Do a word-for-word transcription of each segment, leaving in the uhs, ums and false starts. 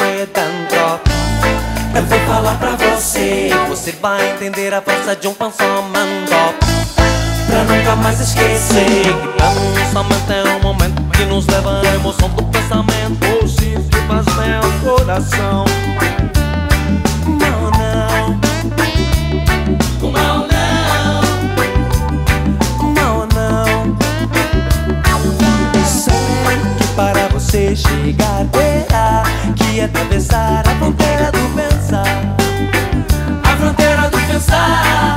aqui dentro. Eu vou falar pra você, você vai entender a força de um pensamento. Pra nunca mais esquecer que pensamento é um momento que nos leva à emoção do pensamento. O sítio faz bem ao coração. Mal não, mal não, mal não. Sei que para você chegar terá que atravessar a fronteira do pensar. A fronteira do pensar.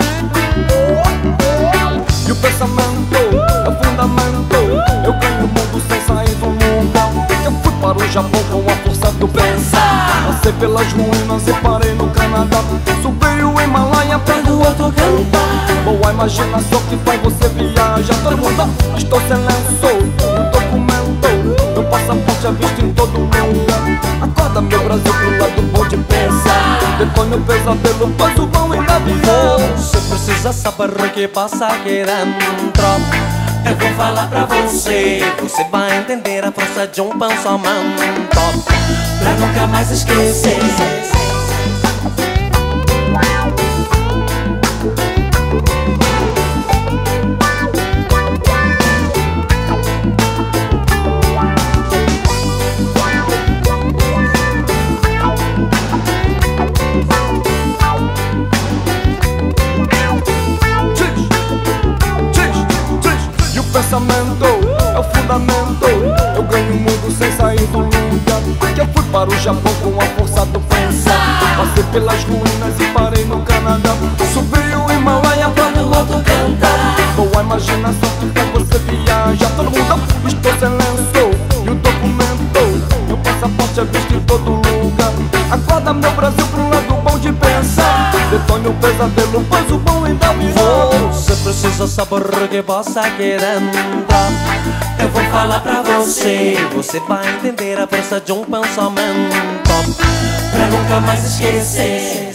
E o pensamento é o fundamento. Eu ganho o mundo sem sair do mundo. Eu fui para o Japão com a força do pensar. Passei pelas ruínas e parei no Canadá. Subi o Himalaia pra do outro cantar. Boa imaginação que faz você viajar. Todo mundo, estou sem lenço, um documento. Meu passaporte é visto em todo lugar. Acorda meu Brasil pro lado bom de pensar. Depois meu pesadelo, pois o bom ainda virou. Você precisa saber o que passa aqui dentro. Eu vou falar pra você, você vai entender a força de um pensamento. Pra nunca mais esquecer. Pensamento é o fundamento. Eu ganho o mundo sem sair do lugar. Que eu fui para o Japão com a força do pensar. Passei pelas ruínas e parei no Canadá. Subi o Himalaia pra no alto cantar. Boa imaginação que faz você viajar. Todo mundo, estou sem lenço e o documento. Meu passaporte é visto em todo lugar. Acorda meu Brasil pro lado bom de pensar. Detone o pesadelo, pois o bom ainda virou. Você precisa saber o que passa aqui dentro. Eu vou falar pra você, você vai entender a força de um pensamento. Pra nunca mais esquecer.